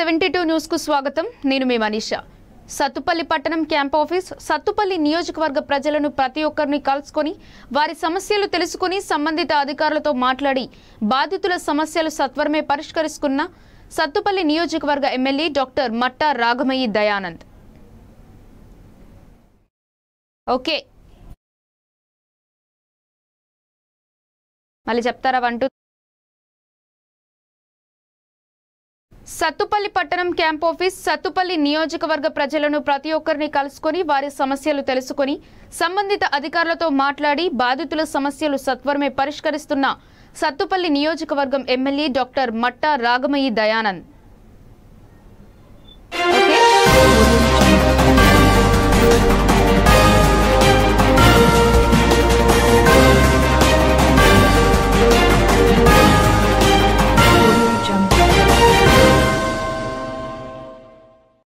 72 news కు స్వాగతం. నేను మీ మనీషా. సత్తుపల్లి పట్టణం క్యాంప్ ఆఫీస్ సత్తుపల్లి నియోజకవర్గ ప్రజలను ప్రతి ఒక్కరిని కలుసుకొని వారి సమస్యలు తెలుసుకొని సంబంధిత అధికారులతో మాట్లాడి బాధితుల సమస్యలు సత్వరమే పరిష్కరిస్తున్న సత్తుపల్లి నియోజకవర్గ MLA doctor Matta Ragamayee Dayanand. Okay, మళ్ళీ చెప్తారా? అంటూ సత్తుపల్లి పట్టణం క్యాంప్ ఆఫీస్ సత్తుపల్లి నియోజకవర్గ ప్రజలను ప్రతి ఒక్కరిని కలుసుకొని వారి సమస్యలు తెలుసుకొని సంబంధిత అధికారులతో మాట్లాడి బాధితుల సమస్యలు సత్వరమే పరిష్కరిస్తున్న సత్తుపల్లి నియోజకవర్గం ఎమ్మెల్యే డాక్టర్ మట్టా రాఘమయ్యి దయానంద్.